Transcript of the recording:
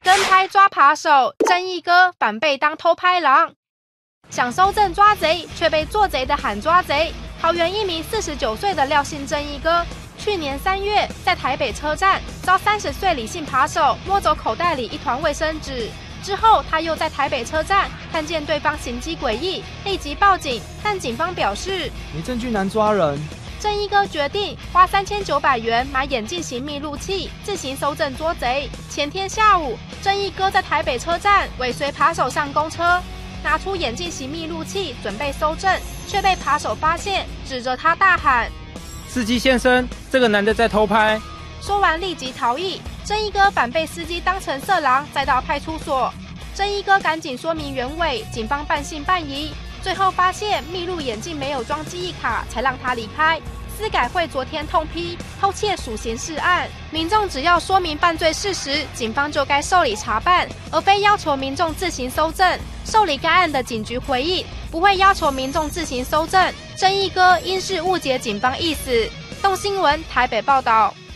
跟拍抓扒手，正义哥反被当偷拍狼。想搜证抓贼，却被做贼的喊抓贼。桃园一名49岁的廖姓正义哥，去年3月在台北车站遭30岁李姓扒手摸走口袋里一团卫生纸。之后，他又在台北车站看见对方行迹诡异，立即报警，但警方表示没证据难抓人。 正义哥决定花3900元买眼镜型密录器，自行搜证捉贼。前天下午，正义哥在台北车站尾随扒手上公车，拿出眼镜型密录器准备搜证，却被扒手发现，指着他大喊：“ 司机先生，这个男的在偷拍！” 说完立即逃逸。正义哥反被司机当成色狼，再到派出所。正义哥赶紧说明原委，警方半信半疑，最后发现密录眼镜没有装记忆卡，才让他离开。司改会昨天痛批偷窃属刑事案，民众只要说明犯罪事实，警方就该受理查办，而非要求民众自行搜证。受理该案的警局回应，不会要求民众自行搜证。正义哥因是误解警方意思。动新闻台北报道。